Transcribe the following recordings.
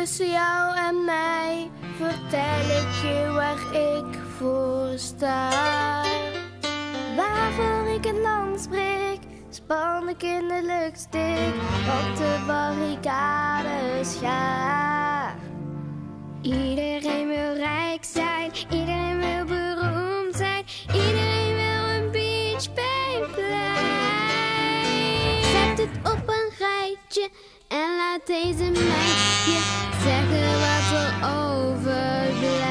tussen jou en mij vertel ik je waar ik voor sta. Waarvoor ik het land spreek, span ik innerlijk stik op de barricades ga. Iedereen wil rijk zijn, iedereen wil beroemd zijn, iedereen wil een beachplein. Zet het op een rijtje en laat deze meid je zeggen wat er overblijft.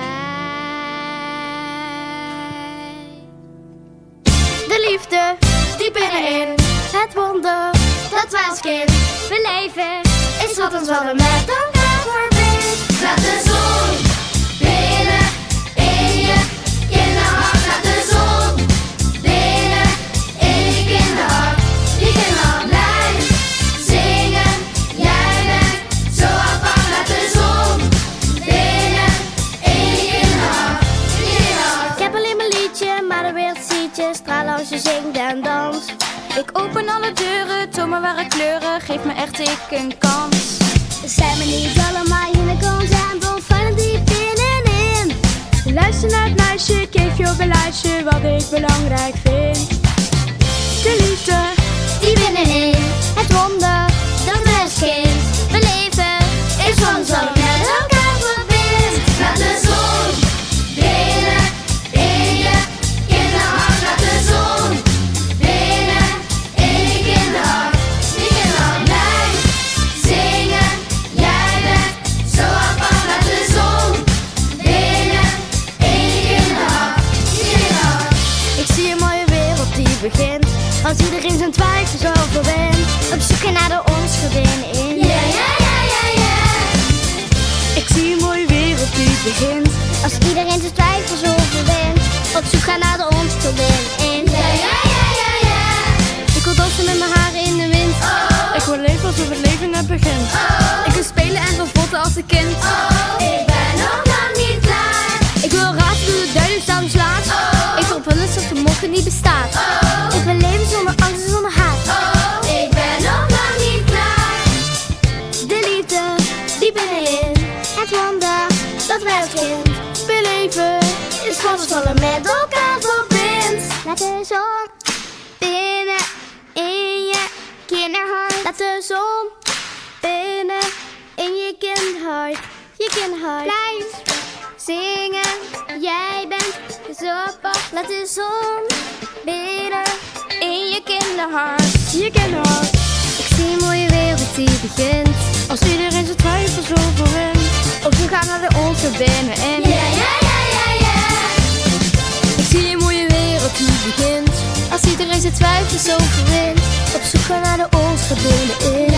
De liefde, die binnenin, het wonder, dat wij als kind beleven, is wat ons allen met elkaar verbindt. Laat de zon binnen in je kinderhart. Laat de zon binnen in je kinderhart. Je kinderhart blijft zingen. Jij bent zo apart. Laat de zon binnen in je kinderhart. Je kinderhart. Ik heb alleen mijn liedje, maar de wereld ziet je. Stralen als je zingt en danst. Ik open alle deuren, toon me ware kleuren, geef me echt ik een kans. Zijn we niet allemaal unicorns en dolfijnen diep binnenin? Luister naar het meisje, ik geef je ook een lijstje wat ik belangrijk vind. De liefde, die binnenin, het wonder, dat wij als kind beleven, is wat ons allen met elkaar verbindt. Laat de zon binnen in je kinderhart. Laat de zon binnen in je kinderhart. Je kinderhart blijft zingen. Jij bent zo apart. Laat de zon binnen in je kinderhart. Je kinderhart. Ik zie een mooie wereld die begint als iedereen zijn twijfels overwint. Op zoek naar de onschulden in. Yeah, yeah, yeah, yeah, yeah. Ik zie een mooie wereld die begint als iedereen zijn twijfels overwint. Op zoek gaan naar de onschulden in. Yeah, yeah, yeah, yeah, yeah. Ik wil dansen met mijn haren in de wind. Oh. Ik wil leven alsof het leven net begint. Oh. Ik wil spelen en vervotten als een kind. Oh. Ik ben nog lang niet klaar. Ik wil razen door de duidelijk staan slaat. Oh. Ik wil brullen alsof de morgen niet bestaat. Oh. Ik wil leven zonder angst en zonder haat. Oh, ik ben nog lang niet klaar. De liefde, die binnenin, het wonder, dat wij als kind beleven, is wat ons allen met elkaar verbindt. Laat de zon binnen in je kinderhart. Laat de zon binnen in je kinderhart. Je kinderhart blijft zingen. Jij bent zo apart. Laat de zon binnen in je kinderhart. Je kinderhart. Ik zie een mooie wereld die begint Als iedereen zijn twijfels overwint. op zoek gaan naar de onze binnenin. Yeah, yeah, yeah, yeah, yeah. Ik zie een mooie wereld die begint Als iedereen zijn twijfels overwint, op zoek gaan naar de ons binnenin.